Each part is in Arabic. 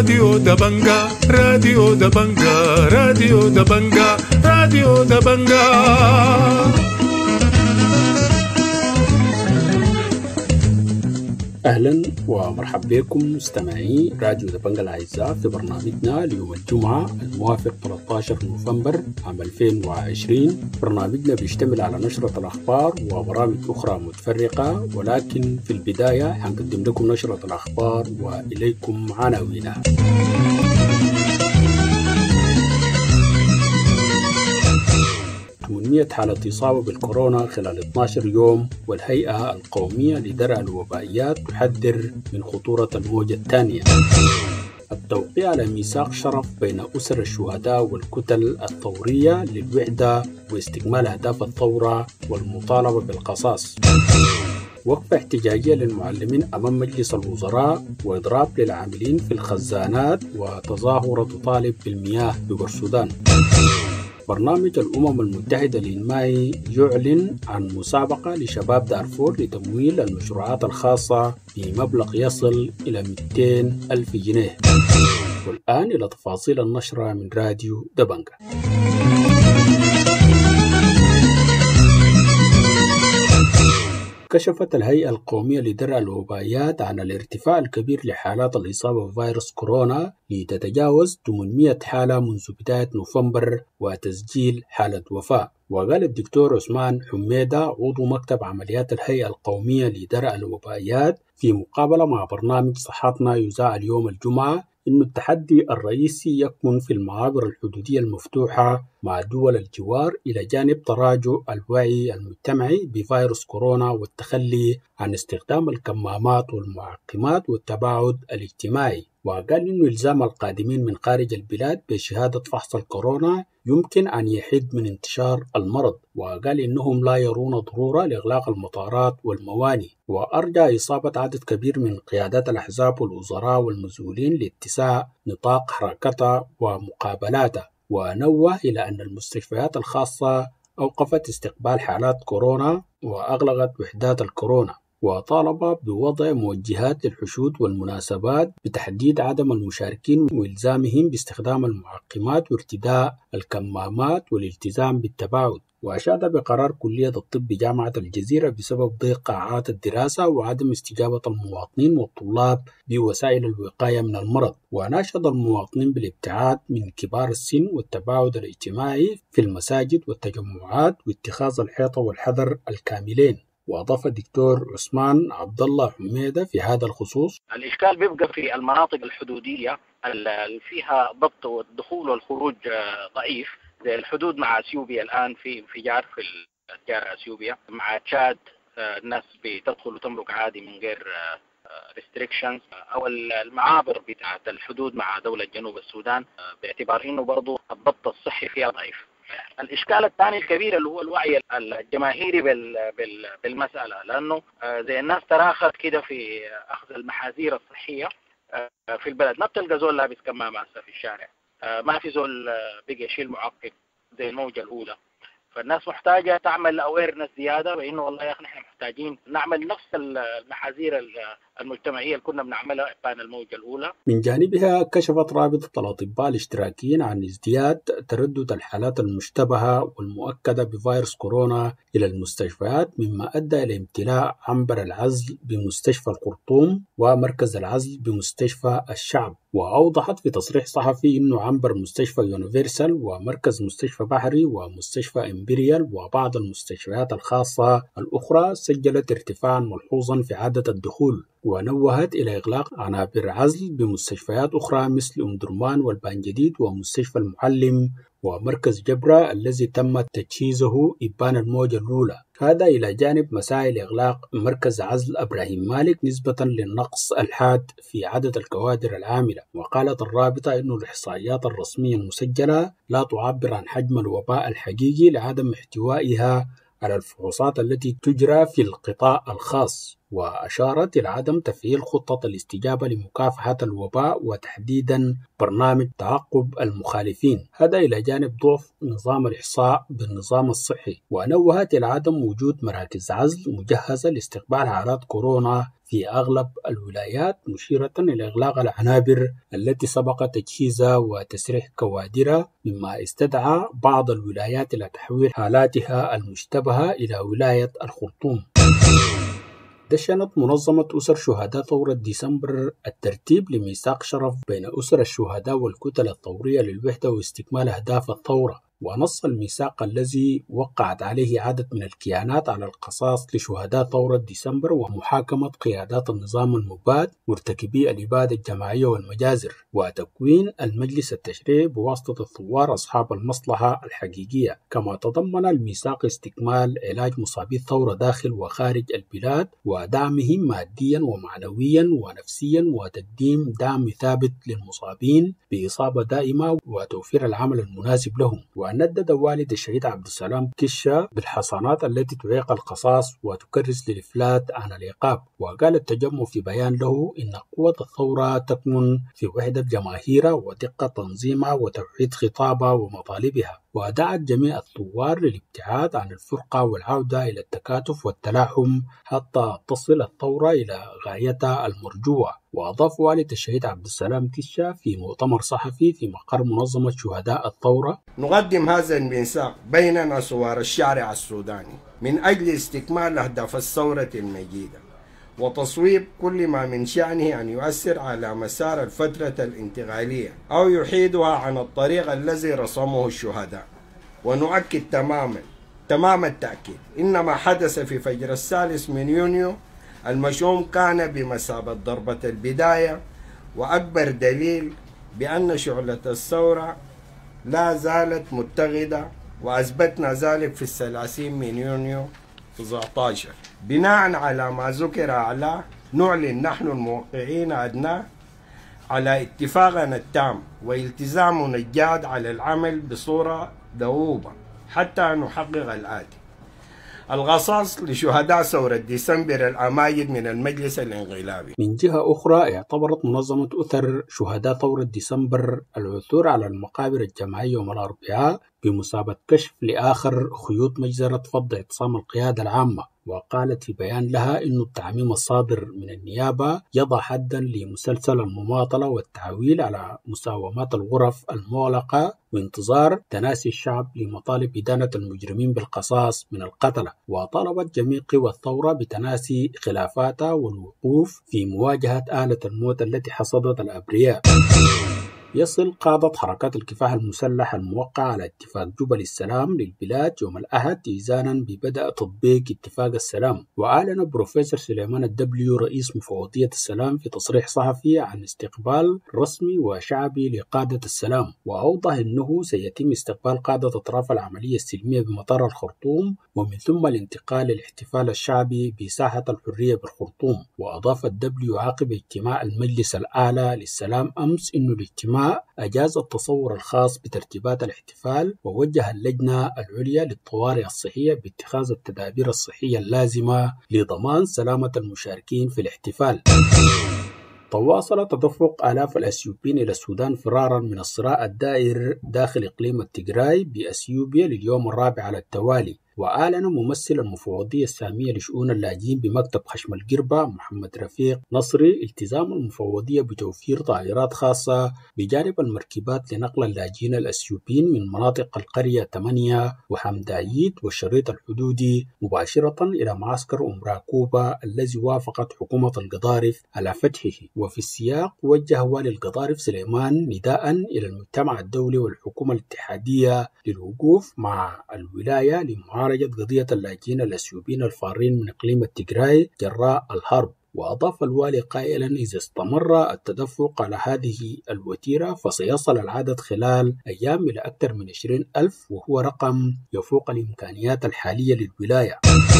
راديو دبنجا راديو دبنجا راديو دبنجا راديو دبنجا. أهلا ومرحبا بكم مستمعي راديو دبنجا الأعزاء في برنامجنا ليوم الجمعة الموافق 13 نوفمبر عام 2020. برنامجنا بيشتمل على نشرة الأخبار وبرامج أخرى متفرقة، ولكن في البداية حنقدم لكم نشرة الأخبار وإليكم عناوينها. 800 حالة إصابة بالكورونا خلال 12 يوم، والهيئة القومية لدرء الوبائيات تحذر من خطورة الموجة الثانية. التوقيع على ميثاق شرف بين أسر الشهداء والكتل الثورية للوحدة واستكمال أهداف الثورة والمطالبة بالقصاص. وقفة احتجاجية للمعلمين أمام مجلس الوزراء، وإضراب للعاملين في الخزانات، وتظاهرة تطالب بالمياه ببورسودان. برنامج الأمم المتحدة للماء يعلن عن مسابقة لشباب دارفور لتمويل المشروعات الخاصة بمبلغ يصل إلى 200 ألف جنيه. والآن إلى تفاصيل النشرة من راديو دبنجا. كشفت الهيئة القومية لدرء الوبائيات عن الارتفاع الكبير لحالات الإصابة بفيروس كورونا لتتجاوز 800 حالة منذ بداية نوفمبر وتسجيل حالة وفاة. وقال الدكتور عثمان حميدة عضو مكتب عمليات الهيئة القومية لدرء الوبائيات في مقابلة مع برنامج صحتنا يذاع اليوم الجمعة إن التحدي الرئيسي يكمن في المعابر الحدودية المفتوحة مع دول الجوار، إلى جانب تراجع الوعي المجتمعي بفيروس كورونا والتخلي عن استخدام الكمامات والمعقمات والتباعد الاجتماعي. وقال إنه إلزام القادمين من خارج البلاد بشهادة فحص الكورونا يمكن أن يحد من انتشار المرض. وقال إنهم لا يرون ضرورة لإغلاق المطارات والموانئ. وأرجى إصابة عدد كبير من قيادات الأحزاب والوزراء والمسؤولين لاتساع نطاق حركتها ومقابلاتها. ونوه إلى أن المستشفيات الخاصة أوقفت استقبال حالات كورونا وأغلقت وحدات الكورونا، وطالب بوضع موجهات للحشود والمناسبات بتحديد عدم المشاركين وإلزامهم باستخدام المعقمات وارتداء الكمامات والالتزام بالتباعد. وأشاد بقرار كلية الطب بجامعة الجزيرة بسبب ضيق قاعات الدراسة وعدم استجابة المواطنين والطلاب بوسائل الوقاية من المرض. وناشد المواطنين بالابتعاد من كبار السن والتباعد الاجتماعي في المساجد والتجمعات واتخاذ الحيطة والحذر الكاملين. وأضاف الدكتور عثمان عبد الله حميدة في هذا الخصوص: الإشكال بيبقى في المناطق الحدودية اللي فيها ضبط والدخول والخروج ضعيف، زي الحدود مع اثيوبيا. الآن في انفجار في الجار اثيوبيا، مع تشاد الناس بتدخل وتمرق عادي من غير restrictions، أو المعابر بتاعة الحدود مع دولة جنوب السودان باعتبار إنه برضو الضبط الصحي فيها ضعيف. الإشكال الثاني الكبير اللي هو الوعي الجماهيري بالمسألة، لأنه زي الناس تراخت كده في أخذ المحاذير الصحية في البلد. ما بتلقى زول لابس كمامة في الشارع، ما في زول بقى يشيل معقم زي الموجة الأولى. فالناس محتاجة تعمل أويرنس زيادة بأنه والله يا أخي نحن محتاجين نعمل نفس المحاذير المجتمعية اللي كنا بنعملها بين الموجة الأولى. من جانبها كشفت رابطة الأطباء الاشتراكيين عن ازدياد تردد الحالات المشتبهة والمؤكدة بفيروس كورونا إلى المستشفيات، مما أدى إلى امتلاء عنبر العزل بمستشفى الخرطوم ومركز العزل بمستشفى الشعب. وأوضحت في تصريح صحفي أنه عنبر مستشفى يونيفرسال ومركز مستشفى بحري ومستشفى إمبريال وبعض المستشفيات الخاصة الأخرى سجلت ارتفاعا ملحوظا في عدد الدخول. ونوهت إلى إغلاق عنابر عزل بمستشفيات أخرى مثل أم درمان والبانجديد ومستشفى المعلم ومركز جبرة الذي تم تجهيزه إبان الموجة الأولى. هذا إلى جانب مسائل إغلاق مركز عزل إبراهيم مالك نسبة للنقص الحاد في عدد الكوادر العاملة. وقالت الرابطة أن الإحصائيات الرسمية المسجلة لا تعبر عن حجم الوباء الحقيقي لعدم احتوائها على الفحوصات التي تجرى في القطاع الخاص. وأشارت إلى عدم تفعيل خطة الاستجابة لمكافحة الوباء وتحديدا برنامج تعقب المخالفين، هذا إلى جانب ضعف نظام الإحصاء بالنظام الصحي. ونوهت إلى عدم وجود مراكز عزل مجهزة لاستقبال حالات كورونا في أغلب الولايات، مشيرة إلى إغلاق العنابر التي سبق تجهيزها وتسريح كوادرها، مما استدعى بعض الولايات إلى تحويل حالاتها المشتبهة إلى ولاية الخرطوم. دشنت منظمة أسر شهداء ثورة ديسمبر الترتيب لميثاق شرف بين أسر الشهداء والكتل الثورية للوحدة واستكمال أهداف الثورة. ونص الميثاق الذي وقعت عليه عدد من الكيانات على القصاص لشهداء ثورة ديسمبر ومحاكمة قيادات النظام المباد مرتكبي الإبادة الجماعية والمجازر، وتكوين المجلس التشريعي بواسطة الثوار أصحاب المصلحة الحقيقية. كما تضمن الميثاق استكمال علاج مصابي الثورة داخل وخارج البلاد ودعمهم ماديا ومعنويا ونفسيا، وتقديم دعم ثابت للمصابين بإصابة دائمة وتوفير العمل المناسب لهم. وندد والد الشهيد عبد السلام كشة بالحصانات التي تعيق القصاص وتكرس للإفلات عن العقاب. وقال التجمع في بيان له إن قوة الثورة تكمن في وحدة جماهيرها ودقة تنظيمها وتوحيد خطابها ومطالبها، ودعت جميع الثوار للابتعاد عن الفرقة والعودة إلى التكاتف والتلاحم حتى تصل الثورة إلى غايتها المرجوة. وأضاف والد الشهيد عبد السلام كشة في مؤتمر صحفي في مقر منظمة شهداء الثورة: نقدم هذا الميثاق بيننا ثوار الشارع السوداني من أجل استكمال أهداف الثورة المجيدة وتصويب كل ما من شأنه أن يؤثر على مسار الفترة الانتقالية أو يحيدها عن الطريق الذي رسمه الشهداء. ونؤكد تمام التأكيد إن ما حدث في فجر 3 يونيو المشؤوم كان بمثابة ضربة البداية وأكبر دليل بأن شعلة الثورة لا زالت متغدة، وأثبتنا ذلك في 30 يونيو 19. بناء على ما ذكر أعلاه نعلن نحن الموقعين أدناه على اتفاقنا التام والتزامنا الجاد على العمل بصورة دؤوبة حتى نحقق الآتي: القصاص لشهداء ثورة ديسمبر الأماجد من المجلس الانقلابي. من جهة أخرى اعتبرت منظمة أسر شهداء ثورة ديسمبر العثور على المقابر الجماعية يوم الأربعاء بمثابة كشف لآخر خيوط مجزرة فض اعتصام القيادة العامة. وقالت في بيان لها إن التعميم الصادر من النيابة يضع حدا لمسلسل المماطلة والتعويل على مساومات الغرف المغلقة وانتظار تناسي الشعب لمطالب إدانة المجرمين بالقصاص من القتلة. وطالبت جميع قوى الثورة بتناسي خلافاتها والوقوف في مواجهة آلة الموت التي حصدت الأبرياء. يصل قادة حركات الكفاح المسلح الموقع على اتفاق جبل السلام للبلاد يوم الأحد إذانا ببدء تطبيق اتفاق السلام. وأعلن بروفيسور سليمان الدبليو رئيس مفوضية السلام في تصريح صحفي عن استقبال رسمي وشعبي لقادة السلام، وأوضح أنه سيتم استقبال قادة أطراف العملية السلمية بمطار الخرطوم ومن ثم الانتقال للاحتفال الشعبي بساحة الحرية بالخرطوم. وأضاف الدبليو عقب اجتماع المجلس الأعلى للسلام أمس أنه الاجتماع أجاز التصور الخاص بترتيبات الاحتفال، ووجه اللجنة العليا للطوارئ الصحية باتخاذ التدابير الصحية اللازمة لضمان سلامة المشاركين في الاحتفال. تواصل تدفق آلاف الأثيوبيين إلى السودان فرارا من الصراع الدائر داخل إقليم التجراي بأثيوبيا لليوم الرابع على التوالي. وأعلن ممثل المفوضية السامية لشؤون اللاجئين بمكتب خشم القربة محمد رفيق نصري التزام المفوضية بتوفير طائرات خاصة بجانب المركبات لنقل اللاجئين الأثيوبيين من مناطق القرية 8 وحمدايد والشريط الحدودي مباشرة إلى معسكر راكوبا الذي وافقت حكومة القضارف على فتحه. وفي السياق وجه والي القضارف سليمان نداء إلى المجتمع الدولي والحكومة الاتحادية للوقوف مع الولاية لمعارضة قضية اللاجئين الأثيوبيين الفارين من إقليم التجراي جراء الحرب. وأضاف الوالي قائلا: إذا استمر التدفق على هذه الوتيرة فسيصل العدد خلال أيام إلى أكثر من 20,000، وهو رقم يفوق الإمكانيات الحالية للولاية.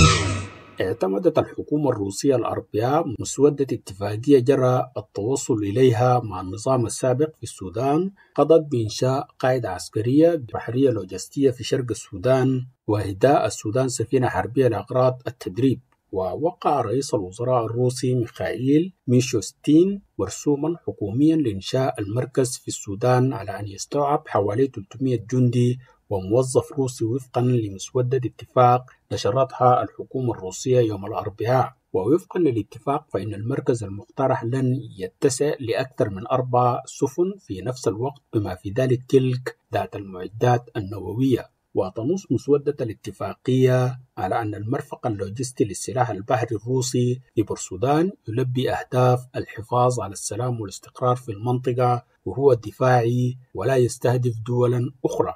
اعتمدت الحكومة الروسية الأربعاء مسودة اتفاقية جرى التوصل إليها مع النظام السابق في السودان قضت بإنشاء قاعدة عسكرية بحرية لوجستية في شرق السودان وإهداء السودان سفينة حربية لأغراض التدريب. ووقع رئيس الوزراء الروسي ميخائيل ميشوستين مرسوما حكوميا لإنشاء المركز في السودان على أن يستوعب حوالي 300 جندي وموظف روسي وفقا لمسودة اتفاق نشرتها الحكومة الروسية يوم الأربعاء. ووفقا للاتفاق فإن المركز المقترح لن يتسع لأكثر من 4 سفن في نفس الوقت بما في ذلك تلك ذات المعدات النووية. وتنص مسودة الاتفاقية على أن المرفق اللوجستي للسلاح البحري الروسي لبورسودان يلبي أهداف الحفاظ على السلام والاستقرار في المنطقة وهو دفاعي ولا يستهدف دولا أخرى.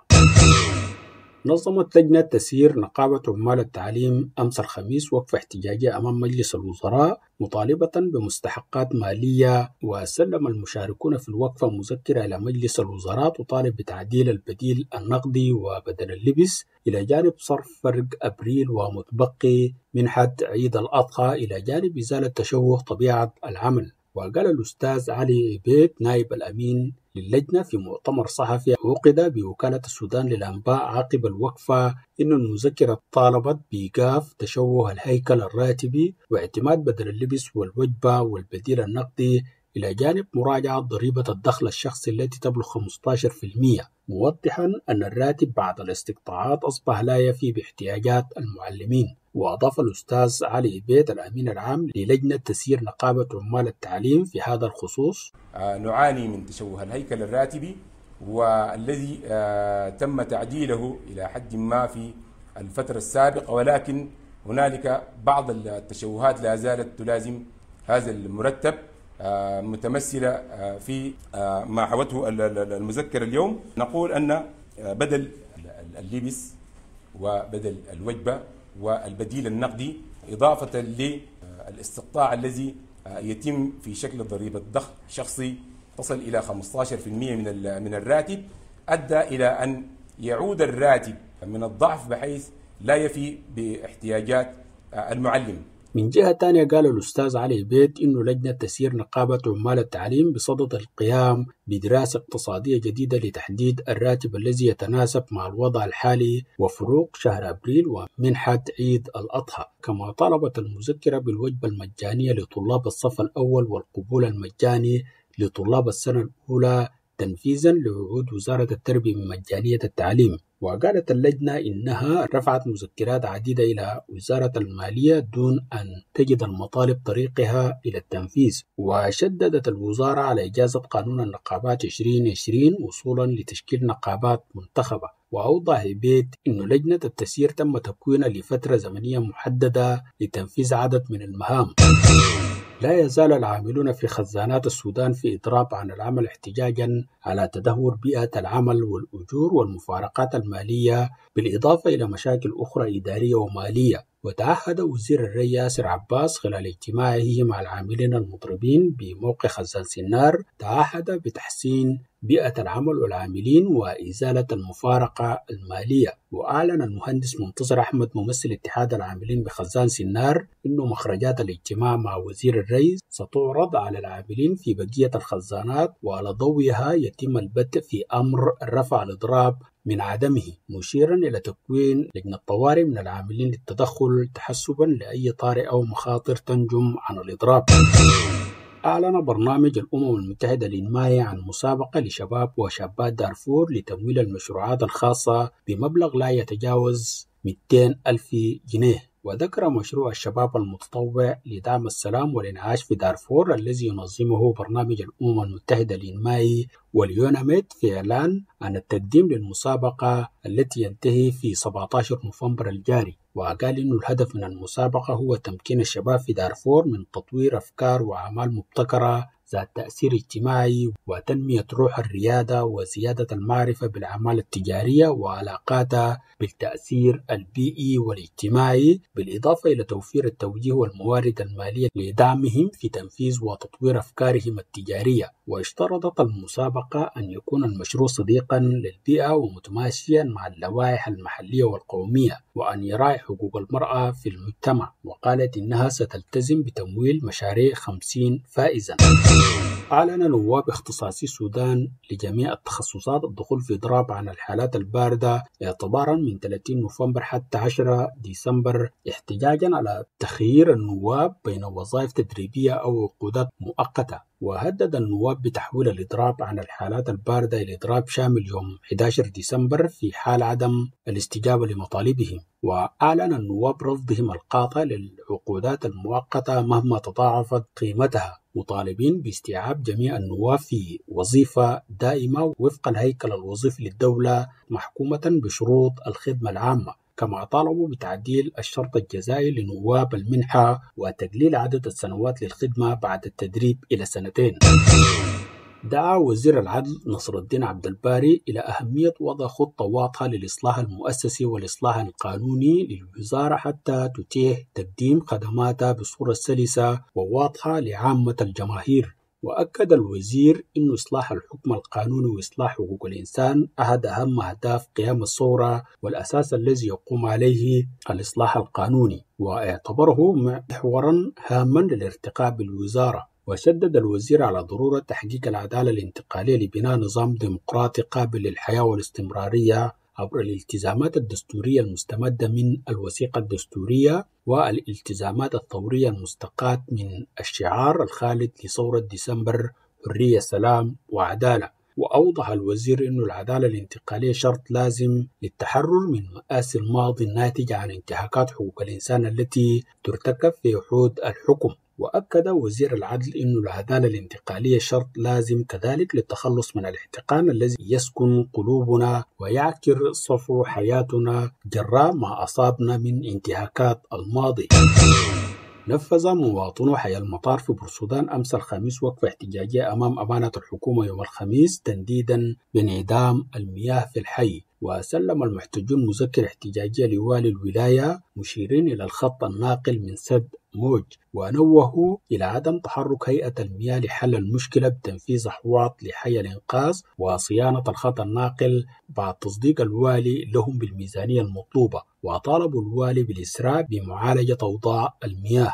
نظمت لجنة تسيير نقابة عمال التعليم أمس الخميس وقفة احتجاجية أمام مجلس الوزراء مطالبة بمستحقات مالية، وسلم المشاركون في الوقفة مذكرة إلى مجلس الوزراء تطالب بتعديل البديل النقدي وبدل اللبس إلى جانب صرف فرق أبريل ومتبقي منحة عيد الأضحى إلى جانب إزالة تشوه طبيعة العمل. وقال الأستاذ علي عبيد نائب الأمين للجنة في مؤتمر صحفي عقد بوكالة السودان للأنباء عقب الوقفة إن المذكرة طالبت بإيقاف تشوه الهيكل الراتبي واعتماد بدل اللبس والوجبة والبديل النقدي إلى جانب مراجعة ضريبة الدخل الشخصي التي تبلغ 15%، موضحا أن الراتب بعد الاستقطاعات أصبح لا يفي باحتياجات المعلمين. وأضاف الأستاذ علي عبيد الأمين العام للجنة تسيير نقابة عمال التعليم في هذا الخصوص: نعاني من تشوه الهيكل الراتبي والذي تم تعديله إلى حد ما في الفترة السابقة، ولكن هنالك بعض التشوهات لا زالت تلازم هذا المرتب متمثلة في ما حوته المذكرة اليوم. نقول أن بدل اللبس وبدل الوجبة والبديل النقدي إضافة للاستقطاع الذي يتم في شكل ضريبة دخل شخصي تصل إلى 15% من الراتب أدى إلى أن يعود الراتب من الضعف بحيث لا يفي باحتياجات المعلم. من جهة تانية قال الأستاذ علي عبيد إنه لجنة تسيير نقابة عمال التعليم بصدد القيام بدراسة اقتصادية جديدة لتحديد الراتب الذي يتناسب مع الوضع الحالي وفروق شهر أبريل ومنحة عيد الأضحى. كما طلبت المذكرة بالوجبة المجانية لطلاب الصف الأول والقبول المجاني لطلاب السنة الأولى تنفيذا لوعود وزارة التربية بمجانية التعليم. وقالت اللجنة إنها رفعت مذكرات عديدة إلى وزارة المالية دون أن تجد المطالب طريقها إلى التنفيذ. وشددت الوزارة على إجازة قانون النقابات 2020 وصولا لتشكيل نقابات منتخبة. وأوضح عبيد إن لجنة التسيير تم تكوينها لفترة زمنية محددة لتنفيذ عدد من المهام. لا يزال العاملون في خزانات السودان في إضراب عن العمل احتجاجا على تدهور بيئة العمل والأجور والمفارقات المالية بالإضافة إلى مشاكل أخرى إدارية ومالية. وتعهد وزير الري ياسر عباس خلال اجتماعه مع العاملين المضربين بموقع خزان سنار تعهد بتحسين بيئة العمل والعاملين وإزالة المفارقة المالية. وأعلن المهندس منتصر أحمد ممثل اتحاد العاملين بخزان سنار إنه مخرجات الاجتماع مع وزير الري ستعرض على العاملين في بقية الخزانات وعلى ضوئها يتم البدء في أمر رفع الإضراب من عدمه، مشيرا إلى تكوين لجنة طوارئ من العاملين للتدخل تحسبا لأي طارئ أو مخاطر تنجم عن الإضراب. أعلن برنامج الأمم المتحدة للإنماء عن مسابقة لشباب وشابات دارفور لتمويل المشروعات الخاصة بمبلغ لا يتجاوز 200,000 جنيه. وذكر مشروع الشباب المتطوع لدعم السلام والإنعاش في دارفور الذي ينظمه برنامج الأمم المتحدة للإنماء واليوناميد في إعلان عن التقديم للمسابقة التي ينتهي في 17 نوفمبر الجاري. وقال إنه الهدف من المسابقة هو تمكين الشباب في دارفور من تطوير أفكار وأعمال مبتكرة ذات تأثير اجتماعي وتنمية روح الريادة وزيادة المعرفة بالأعمال التجارية وعلاقاتها بالتأثير البيئي والاجتماعي، بالإضافة إلى توفير التوجيه والموارد المالية لدعمهم في تنفيذ وتطوير أفكارهم التجارية. واشترطت المسابقة أن يكون المشروع صديقا للبيئة ومتماشيا مع اللوائح المحلية والقومية وأن يراعي حقوق المرأة في المجتمع. وقالت إنها ستلتزم بتمويل مشاريع 50 فائزا. أعلن نواب اختصاصي السودان لجميع التخصصات الدخول في إضراب عن الحالات الباردة اعتبارا من 30 نوفمبر حتى 10 ديسمبر احتجاجا على تخيير النواب بين وظائف تدريبية أو عقودات مؤقتة. وهدد النواب بتحويل الإضراب عن الحالات الباردة إلى إضراب شامل يوم 11 ديسمبر في حال عدم الاستجابة لمطالبهم. وأعلن النواب رفضهم القاطع للعقودات المؤقتة مهما تضاعفت قيمتها، مطالبين باستيعاب جميع النواب في وظيفة دائمة وفق الهيكل الوظيفي للدولة محكومة بشروط الخدمة العامة. كما طالبوا بتعديل الشرط الجزائي لنواب المنحة وتقليل عدد السنوات للخدمة بعد التدريب إلى 2 سنين. دعا وزير العدل نصر الدين عبد الباري إلى أهمية وضع خطة واضحة للإصلاح المؤسسي والإصلاح القانوني للوزارة حتى تتيح تقديم خدماتها بصورة سلسة وواضحة لعامة الجماهير. وأكد الوزير أن إصلاح الحكم القانوني وإصلاح حقوق الإنسان أحد أهم أهداف قيام الثورة والأساس الذي يقوم عليه الإصلاح القانوني، واعتبره محورا هاما للارتقاء بالوزارة. وشدد الوزير على ضرورة تحقيق العدالة الانتقالية لبناء نظام ديمقراطي قابل للحياة والاستمرارية عبر الالتزامات الدستورية المستمدة من الوثيقة الدستورية والالتزامات الثورية المستقاة من الشعار الخالد لثورة ديسمبر: حرية، سلام وعدالة. وأوضح الوزير أن العدالة الانتقالية شرط لازم للتحرر من مآسي الماضي الناتجة عن انتهاكات حقوق الإنسان التي ترتكب في وحود الحكم. وأكد وزير العدل أن العدالة الانتقالية شرط لازم كذلك للتخلص من الاحتقان الذي يسكن قلوبنا ويعكر صفو حياتنا جراء ما أصابنا من انتهاكات الماضي. نفذ مواطنو حي المطار في بورسودان أمس الخميس وقفة احتجاجية أمام أمانة الحكومة يوم الخميس تنديدا بانعدام المياه في الحي. وسلم المحتجون مذكرة احتجاجية لوالي الولاية مشيرين إلى الخط الناقل من سد موج، ونوهوا إلى عدم تحرك هيئة المياه لحل المشكلة بتنفيذ أحواض لحي الإنقاذ وصيانة الخط الناقل بعد تصديق الوالي لهم بالميزانية المطلوبة. وطالبوا الوالي بالإسراع بمعالجة أوضاع المياه.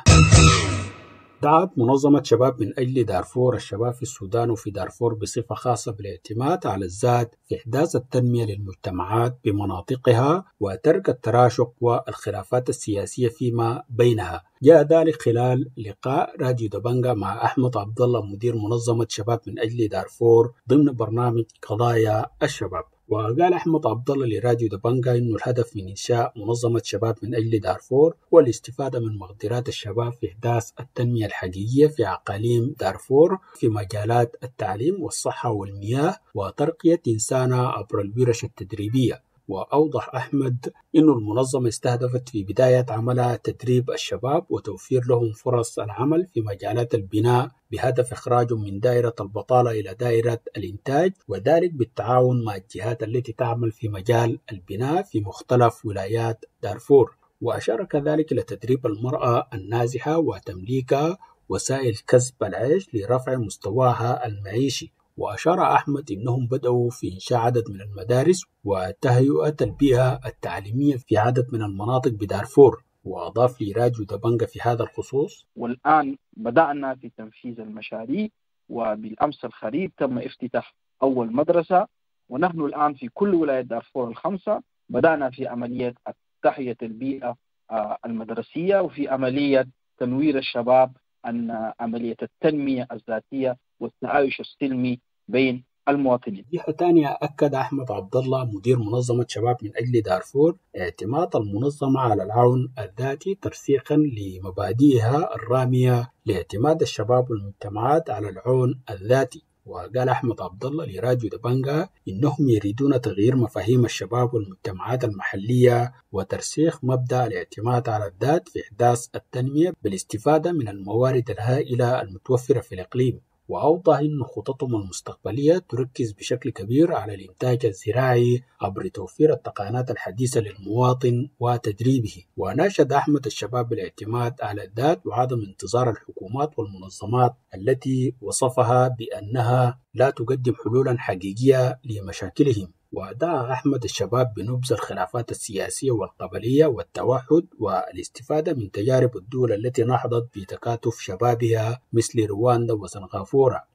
دعت منظمة شباب من أجل دارفور الشباب في السودان وفي دارفور بصفة خاصة بالاعتماد على الذات في إحداث التنمية للمجتمعات بمناطقها وترك التراشق والخلافات السياسية فيما بينها. جاء ذلك خلال لقاء راديو دبنجا مع أحمد عبد الله مدير منظمة شباب من أجل دارفور ضمن برنامج قضايا الشباب. وقال أحمد عبد الله لراديو دبنجا إنه الهدف من إنشاء منظمة شباب من أجل دارفور هو الاستفادة من مقدرات الشباب في إحداث التنمية الحقيقية في أقاليم دارفور في مجالات التعليم والصحة والمياه وترقية إنسانها عبر الورش التدريبية. وأوضح أحمد أن المنظمة استهدفت في بداية عملها تدريب الشباب وتوفير لهم فرص العمل في مجالات البناء بهدف إخراجهم من دائرة البطالة إلى دائرة الإنتاج، وذلك بالتعاون مع الجهات التي تعمل في مجال البناء في مختلف ولايات دارفور. وأشار كذلك إلى تدريب المرأة النازحة وتمليكها وسائل كسب العيش لرفع مستواها المعيشي. وأشار أحمد أنهم بدأوا في إنشاء عدد من المدارس وتهيئة البيئة التعليمية في عدد من المناطق بدارفور. وأضاف لي راديو دبنجا في هذا الخصوص: والآن بدأنا في تنفيذ المشاريع، وبالأمس الخريف تم افتتاح أول مدرسة، ونحن الآن في كل ولاية دارفور ال5 بدأنا في عملية تحية البيئة المدرسية وفي عملية تنوير الشباب عن عملية التنمية الذاتية والتعايش السلمي بين المواطنين. جهة ثانية أكد أحمد عبد الله مدير منظمة شباب من أجل دارفور اعتماد المنظمة على العون الذاتي ترسيخا لمبادئها الرامية لاعتماد الشباب والمجتمعات على العون الذاتي. وقال أحمد عبد الله لراديو دبنجا إنهم يريدون تغيير مفاهيم الشباب والمجتمعات المحلية وترسيخ مبدأ الاعتماد على الذات في إحداث التنمية بالاستفادة من الموارد الهائلة المتوفرة في الإقليم. وأوضح أن خططهم المستقبلية تركز بشكل كبير على الإنتاج الزراعي عبر توفير التقنيات الحديثة للمواطن وتدريبه. وناشد أحمد الشباب بالاعتماد على الذات وعدم انتظار الحكومات والمنظمات التي وصفها بأنها لا تقدم حلولا حقيقية لمشاكلهم. ودعا أحمد الشباب بنبذ الخلافات السياسية والقبلية والتوحد والاستفادة من تجارب الدول التي نهضت بتكاتف شبابها مثل رواندا وسنغافورة.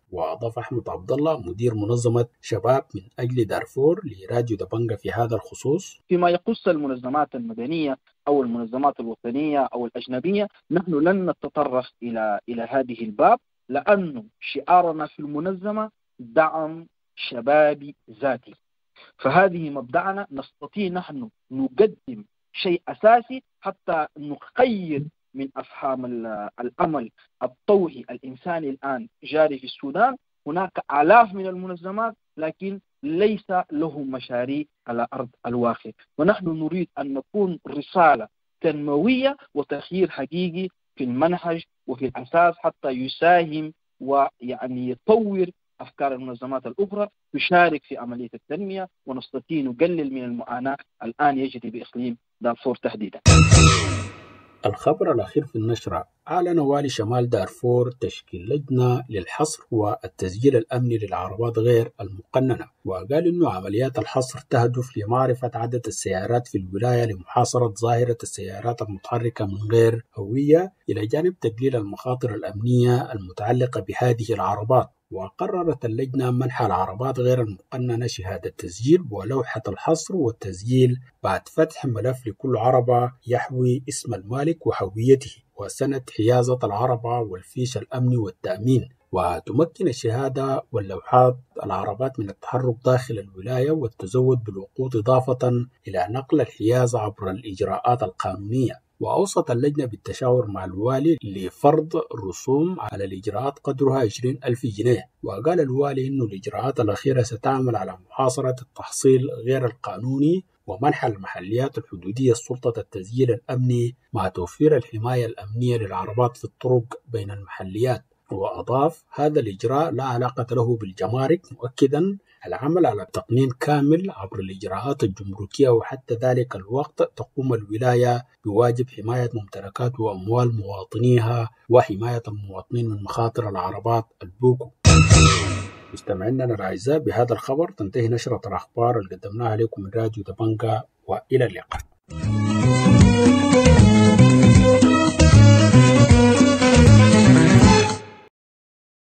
وأضاف أحمد عبد الله مدير منظمة شباب من أجل دارفور لراديو دبنجة في هذا الخصوص: فيما يخص المنظمات المدنية أو المنظمات الوطنية أو الأجنبية، نحن لن نتطرق إلى هذه الباب، لأن شعارنا في المنظمة دعم شبابي ذاتي. فهذه مبدأنا، نستطيع نحن نقدم شيء أساسي حتى نغير من أفهام الأمل الطوعي الإنساني الآن جاري في السودان. هناك آلاف من المنظمات لكن ليس لهم مشاريع على أرض الواقع، ونحن نريد أن نكون رسالة تنموية وتغيير حقيقي في المنهج وفي الأساس حتى يساهم ويعني يطور أفكار المنظمات الأخرى، تشارك في عملية التنمية، ونستطيع نقلل من المعاناة الآن يجري بإقليم دارفور تحديدا. الخبر الأخير في النشرة: أعلن والي شمال دارفور تشكيل لجنة للحصر والتسجيل الأمني للعربات غير المقننة، وقال إنه عمليات الحصر تهدف لمعرفة عدد السيارات في الولاية لمحاصرة ظاهرة السيارات المتحركة من غير هوية، إلى جانب تقليل المخاطر الأمنية المتعلقة بهذه العربات. وقررت اللجنة منح العربات غير المقننة شهادة تسجيل ولوحة الحصر والتسجيل بعد فتح ملف لكل عربة يحوي اسم المالك وهويته وسنة حيازة العربة والفيش الأمني والتأمين. وتمكن الشهادة واللوحات العربات من التحرك داخل الولاية والتزود بالوقود، إضافة إلى نقل الحيازة عبر الإجراءات القانونية. وأوصت اللجنة بالتشاور مع الوالي لفرض رسوم على الإجراءات قدرها 20,000 جنيه. وقال الوالي إنه الإجراءات الأخيرة ستعمل على محاصرة التحصيل غير القانوني ومنح المحليات الحدودية السلطة التسجيل الأمني مع توفير الحماية الأمنية للعربات في الطرق بين المحليات. وأضاف: هذا الإجراء لا علاقة له بالجمارك، مؤكدا العمل على تقنين كامل عبر الإجراءات الجمركية، وحتى ذلك الوقت تقوم الولاية بواجب حماية ممتلكات وأموال مواطنيها وحماية المواطنين من مخاطر العربات البوكو. مستمعينا الأعزاء، بهذا الخبر تنتهي نشرة الأخبار اللي قدمناها لكم من راديو دبنجة، وإلى اللقاء.